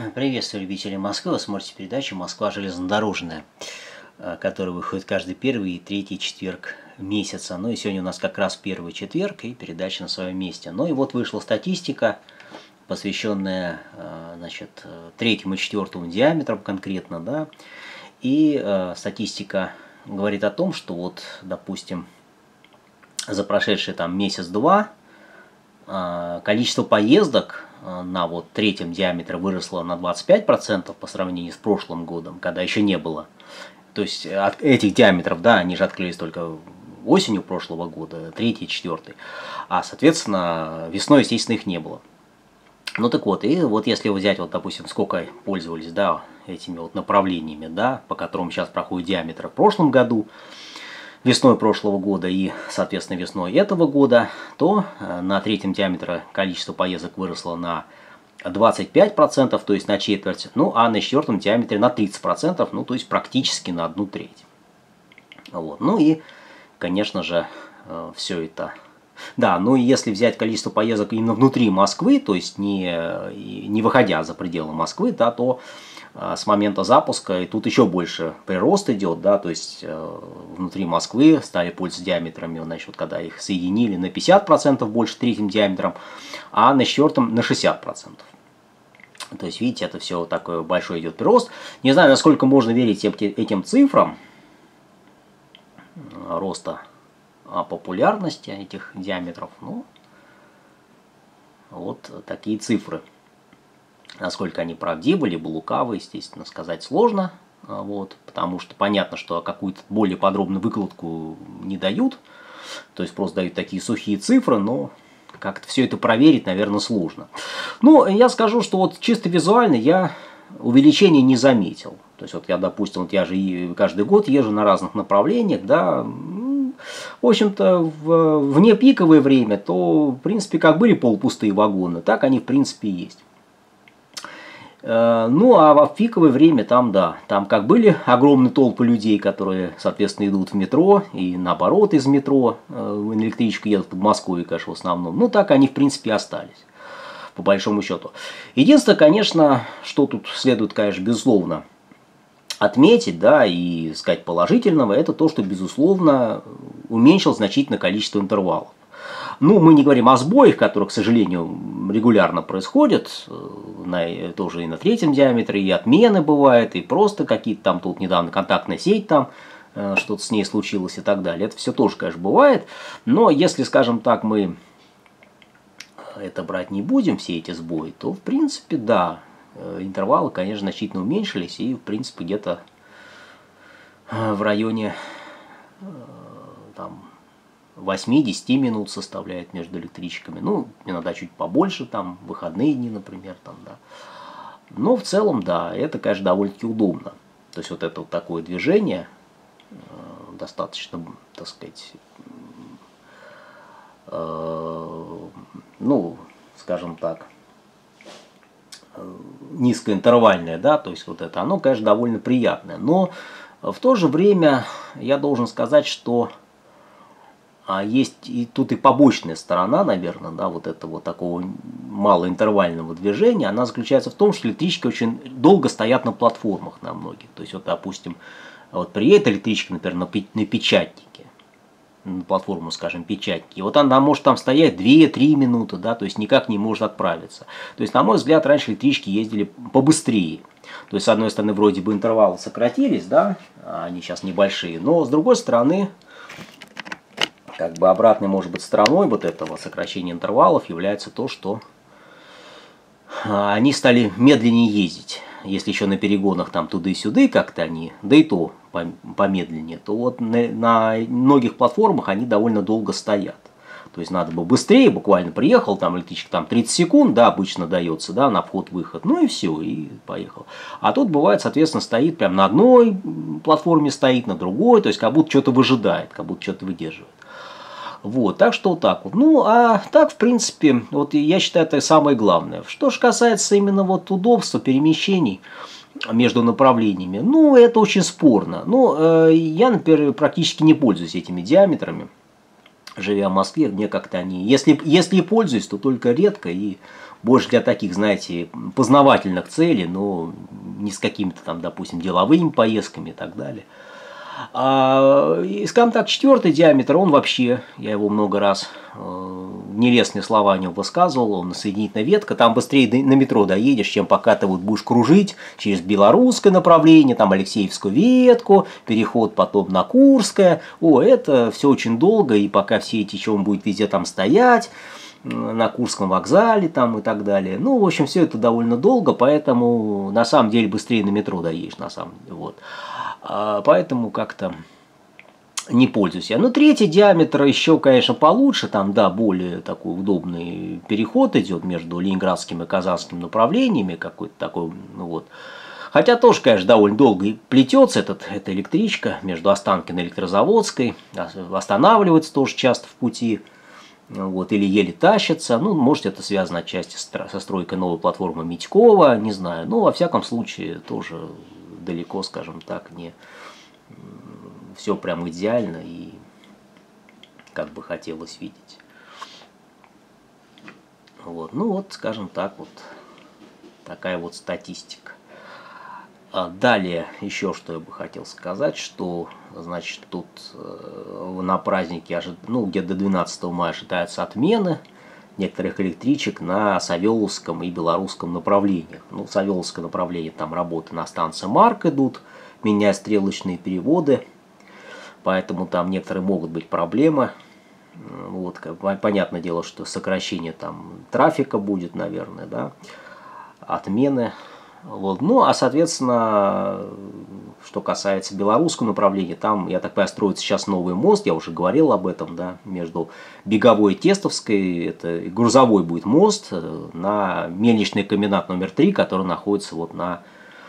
Приветствую любителей Москвы. Вы смотрите передачу «Москва железнодорожная», которая выходит каждый первый и третий четверг месяца. Ну и сегодня у нас как раз первый четверг и передача на своем месте. Ну и вот вышла статистика, посвященная, значит, третьему и четвертому диаметрам конкретно, да. И статистика говорит о том, что вот, допустим, за прошедшие там месяц-два количество поездок на вот третьем диаметре выросло на 25% по сравнению с прошлым годом, когда еще не было. То есть от этих диаметров, да, они же открылись только осенью прошлого года, третий и четвертый. А, соответственно, весной, естественно, их не было. Ну так вот, и вот если взять, вот, допустим, сколько пользовались, да, этими вот направлениями, да, по которым сейчас проходит диаметр в прошлом году, весной прошлого года и, соответственно, весной этого года, то на третьем диаметре количество поездок выросло на 25%, то есть на четверть, ну а на четвертом диаметре на 30%, ну то есть практически на 1/3. Вот. Ну и, конечно же, все это... Да, ну и если взять количество поездок именно внутри Москвы, то есть не выходя за пределы Москвы, да, то с момента запуска, и тут еще больше прирост идет, да, то есть внутри Москвы стали пользоваться диаметрами, значит, вот когда их соединили на 50% больше третьим диаметром, а на четвертом на 60%. То есть, видите, это все такой большой идет прирост. Не знаю, насколько можно верить этим цифрам роста популярности этих диаметров, ну, вот такие цифры. Насколько они правдивы, либо лукавы, естественно, сказать сложно. Вот, потому что понятно, что какую-то более подробную выкладку не дают. То есть просто дают такие сухие цифры, но как-то все это проверить, наверное, сложно. Ну, я скажу, что вот чисто визуально я увеличения не заметил. То есть вот я, допустим, вот я же каждый год езжу на разных направлениях, да. В общем-то, в непиковое время, то, в принципе, как были полупустые вагоны, так они, в принципе, и есть. Ну, а в пиковое время там, да, там как были огромные толпы людей, которые, соответственно, идут в метро, и наоборот из метро в электричку едут в Подмосковье, конечно, в основном. Ну, так они, в принципе, и остались, по большому счету. Единственное, конечно, что тут следует, конечно, безусловно, отметить, да, и сказать положительного, это то, что, безусловно, уменьшил значительно количество интервалов. Ну, мы не говорим о сбоях, которые, к сожалению, регулярно происходят, тоже и на третьем диаметре, и отмены бывают, и просто какие-то там тут недавно контактная сеть, там что-то с ней случилось и так далее. Это все тоже, конечно, бывает, но если, скажем так, мы это брать не будем, все эти сбои, то, в принципе, да, интервалы, конечно, значительно уменьшились, и, в принципе, где-то в районе там 8-10 минут составляет между электричками. Ну, иногда чуть побольше, там, выходные дни, например, там, да. Но в целом, да, это, конечно, довольно-таки удобно. То есть вот это вот такое движение достаточно, так сказать, ну, скажем так, низкоинтервальное, да, то есть вот это, оно, конечно, довольно приятное. Но в то же время я должен сказать, что есть и тут и побочная сторона, наверное, да, вот этого вот такого малоинтервального движения. Она заключается в том, что электрички очень долго стоят на платформах на многих. То есть, вот, допустим, вот приедет электричка, например, на Печатнике, на платформу, скажем, Печатники, и вот она может там стоять 2-3 минуты, да, то есть никак не может отправиться. То есть, на мой взгляд, раньше электрички ездили побыстрее. То есть, с одной стороны, вроде бы интервалы сократились, да, они сейчас небольшие, но с другой стороны, как бы обратной, может быть, стороной вот этого сокращения интервалов является то, что они стали медленнее ездить. Если еще на перегонах там туда и сюда как-то они, да и то помедленнее, то вот на многих платформах они довольно долго стоят. То есть надо бы быстрее, буквально приехал, там электричка там 30 секунд, да, обычно дается, да, на вход-выход, ну и все, и поехал. А тут бывает, соответственно, стоит прям на одной платформе стоит, на другой, то есть как будто что-то выжидает, как будто что-то выдерживает. Вот, так что вот так вот. Ну, а так, в принципе, вот я считаю, это самое главное. Что же касается именно вот удобства перемещений между направлениями, ну, это очень спорно. Ну, я, например, практически не пользуюсь этими диаметрами, живя в Москве, мне как-то они... Если и пользуюсь, то только редко и больше для таких, знаете, познавательных целей, но не с какими-то там, допустим, деловыми поездками и так далее. И, скажем так, 4-й диаметр, он вообще, я его много раз нелестные слова о нем высказывал, он соединительная ветка, там быстрее на метро доедешь, чем пока ты вот будешь кружить через белорусское направление, там Алексеевскую ветку, переход потом на Курское. Это все очень долго, и пока все эти, чего он будет везде там стоять, на Курском вокзале там и так далее. В общем, все это довольно долго, поэтому на самом деле быстрее на метро доедешь, на самом деле. Вот. Поэтому как-то не пользуюсь я. 3-й диаметр еще, конечно, получше, там, да, более такой удобный переход идет между ленинградским и казанским направлениями, какой-то такой, Хотя тоже, конечно, довольно долго плетется эта электричка между Останкино и Электрозаводской, останавливается тоже часто в пути, или еле тащится. Может, это связано отчасти со стройкой новой платформы Митькова, не знаю. Во всяком случае, тоже далеко, скажем так, не все прям идеально и как бы хотелось видеть. Скажем так, такая вот статистика. Далее еще что я бы хотел сказать, что, значит, тут на празднике, где-то до 12 мая ожидаются отмены некоторых электричек на Савеловском и Белорусском направлениях. Савеловское направление, там работы на станции Марк идут, меняя стрелочные переводы, поэтому там некоторые могут быть проблемы. Понятное дело, что сокращение там трафика будет, наверное, да, отмены. Соответственно, что касается белорусского направления, там, я так понимаю, строится сейчас новый мост, я уже говорил об этом, да, между Беговой и Тестовской, это грузовой будет мост на мельничный комбинат номер 3, который находится на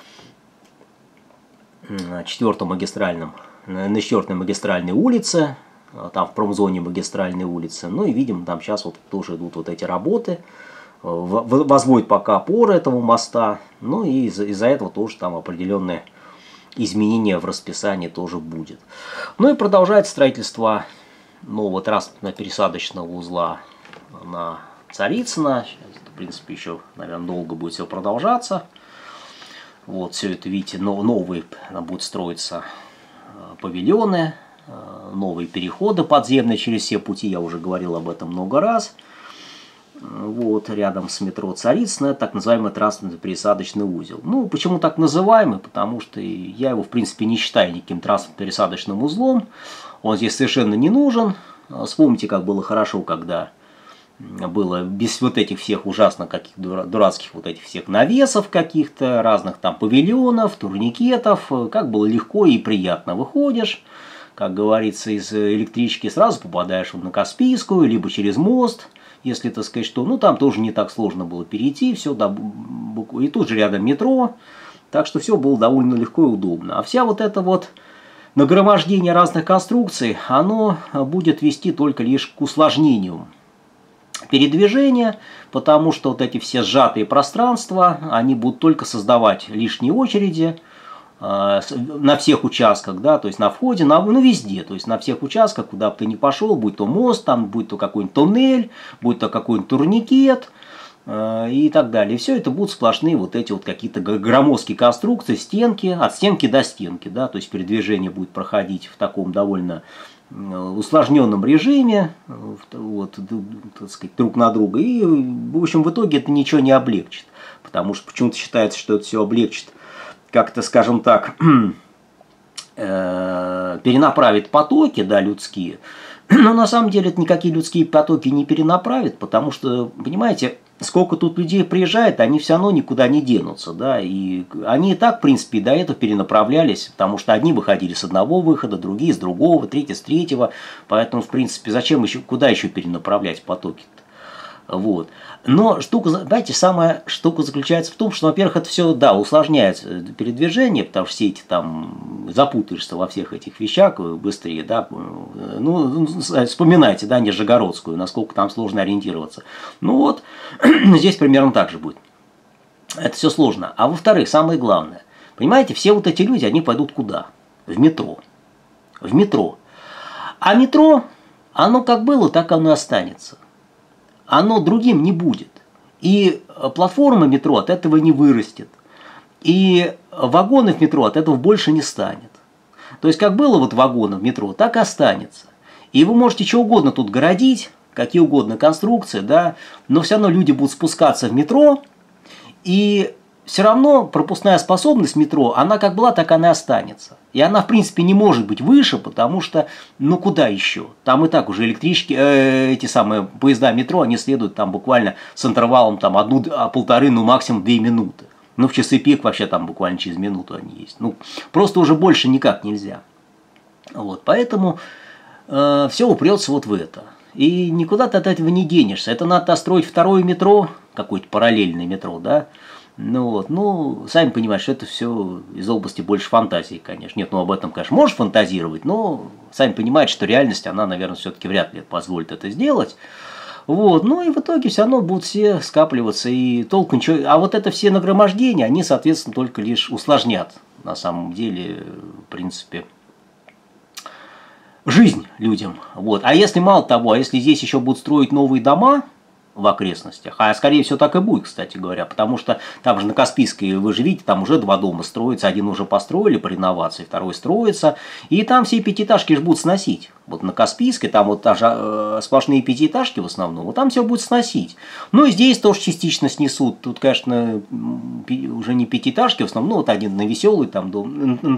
4-й магистральной улице, там в промзоне магистральной улицы. И видим, там сейчас тоже идут эти работы. Возводят пока опоры этого моста, и из-за этого тоже там определенные изменения в расписании тоже будет. И продолжается строительство нового транспортно-пересадочного узла на Царицыно. Сейчас, в принципе, еще, наверное, долго будет все продолжаться. Все это, видите, новые будут строиться павильоны, новые переходы подземные через все пути, я уже говорил об этом много раз. Рядом с метро Царицыно, так называемый транспортно-пересадочный узел. Почему так называемый? Потому что я его, в принципе, не считаю никаким транспортно-пересадочным узлом. Он здесь совершенно не нужен. Вспомните, как было хорошо, когда было без этих всех ужасно каких-то дурацких этих всех навесов каких-то, разных там павильонов, турникетов. Как было легко и приятно. Выходишь, как говорится, из электрички сразу попадаешь на Каспийскую, либо через мост. Если, так сказать, что, там тоже не так сложно было перейти, все, и тут же рядом метро, так что все было довольно легко и удобно. А вся это нагромождение разных конструкций, оно будет вести только лишь к усложнению передвижения, потому что эти все сжатые пространства, они будут только создавать лишние очереди на всех участках, да, то есть на входе, везде, то есть на всех участках, куда бы ты ни пошел, будь то мост, там, будь то какой-нибудь туннель, будь то какой-нибудь турникет и так далее. И все это будут сплошные эти какие-то громоздкие конструкции, стенки, от стенки до стенки, да, то есть передвижение будет проходить в таком довольно усложненном режиме, так сказать, друг на друга, и, в общем, в итоге это ничего не облегчит, потому что почему-то считается, что это все облегчит, как-то, скажем так, перенаправит потоки, да, людские, но на самом деле это никакие людские потоки не перенаправит, потому что, понимаете, сколько тут людей приезжает, они все равно никуда не денутся, да, и они и так, в принципе, до этого перенаправлялись, потому что одни выходили с одного выхода, другие с другого, третьи с третьего, поэтому, в принципе, зачем еще, куда еще перенаправлять потоки-то? Но штука, знаете, самая штука заключается в том, что, во-первых, это все, да, усложняет передвижение, потому что все эти там запутаешься во всех этих вещах быстрее, да, вспоминайте, да, Нижегородскую, насколько там сложно ориентироваться. Здесь примерно так же будет. Это все сложно. А во-вторых, самое главное, понимаете, все эти люди, они пойдут куда? В метро. В метро. А метро, оно как было, так оно и останется. Оно другим не будет. И платформа метро от этого не вырастет. И вагонов метро от этого больше не станет. То есть, как было вот вагоны в метро, так и останется. И вы можете что угодно тут городить, какие угодно конструкции, да, но все равно люди будут спускаться в метро, и все равно пропускная способность метро, она как была, так она и останется. И она, в принципе, не может быть выше, потому что, ну куда еще? Там и так уже электрички, эти самые поезда метро, они следуют там буквально с интервалом там 1-1,5, ну максимум 2 минуты. Ну в часы пик вообще там буквально через минуту они есть. Ну просто уже больше никак нельзя. Вот, поэтому все упрется вот в это. И никуда ты от этого не денешься. Это надо строить второе метро, какое-то параллельное метро, да. Ну вот, ну, сами понимаете, что это все из области больше фантазии, конечно. Нет, ну об этом, конечно, можешь фантазировать, но сами понимаете, что реальность, она, наверное, все-таки вряд ли позволит это сделать. Вот, ну и в итоге все равно будут все скапливаться, и толку ничего. А вот это все нагромождения, они, соответственно, только лишь усложнят, на самом деле, в принципе, жизнь людям. Вот. А если мало того, а если здесь еще будут строить новые дома в окрестностях, а скорее всего так и будет, кстати говоря, потому что там же на Каспийской, вы же видите, там уже 2 дома строятся, один уже построили по реновации, второй строится, и там все пятиэтажки же будут сносить. Вот на Каспийской, там вот даже сплошные пятиэтажки в основном, вот там все будет сносить. Ну и здесь тоже частично снесут, тут, конечно, уже не пятиэтажки в основном, ну вот один на Веселой там дом, на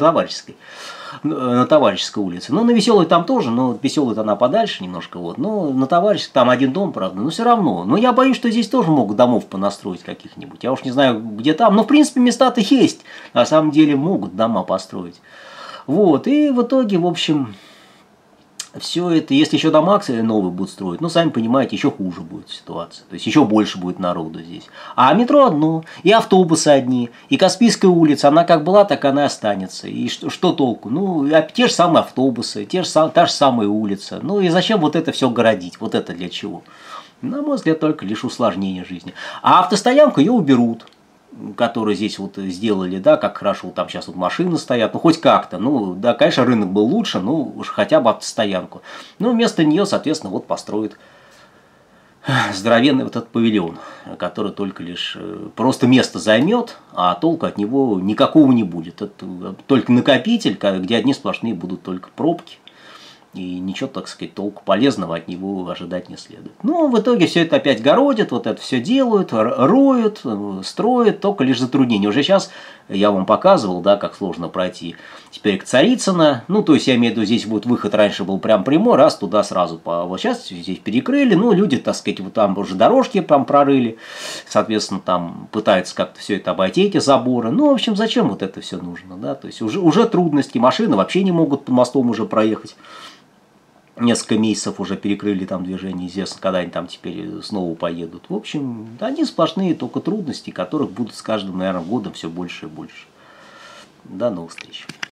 Товарищеской улице. Ну, на Веселой там тоже, но Веселой-то она подальше немножко, вот. Но на Товарищеской там один дом, правда, но все равно. Но я боюсь, что здесь тоже могут домов понастроить каких-нибудь. Я уж не знаю, где там, но в принципе места-то есть. На самом деле могут дома построить. Вот, и в итоге, в общем, все это, если еще дома новые будут строить, ну, сами понимаете, еще хуже будет ситуация. То есть, еще больше будет народу здесь. А метро одно, и автобусы одни, и Каспийская улица, она как была, так она и останется. И что толку? Ну, те же самые автобусы, та же самая улица. Ну, и зачем вот это все городить? Вот это для чего? На мой взгляд, только лишь усложнение жизни. А автостоянку ее уберут, которые здесь вот сделали, да, как хорошо, там сейчас вот машины стоят, ну хоть как-то, ну да, конечно, рынок был лучше, ну уж хотя бы автостоянку. Ну вместо нее, соответственно, вот построят здоровенный вот этот павильон, который только лишь просто место займет, а толку от него никакого не будет. Это только накопитель, где одни сплошные будут только пробки. И ничего, так сказать, толку полезного от него ожидать не следует. Ну, в итоге все это опять городят, вот это все делают, роют, строят, только лишь затруднения. Уже сейчас я вам показывал, да, как сложно пройти теперь к Царицыно. Ну, то есть, я имею в виду, здесь будет выход, раньше был прям прямой, раз туда сразу. Вот сейчас здесь перекрыли, ну, люди, так сказать, вот там уже дорожки там прорыли, соответственно, там пытаются как-то все это обойти, эти заборы. Ну, в общем, зачем вот это все нужно, да? То есть, уже трудности, машины вообще не могут по мостом уже проехать. Несколько месяцев уже перекрыли там движение, известно, когда они там теперь снова поедут. В общем, одни сплошные только трудности, которых будут с каждым, наверное, годом все больше и больше. До новых встреч.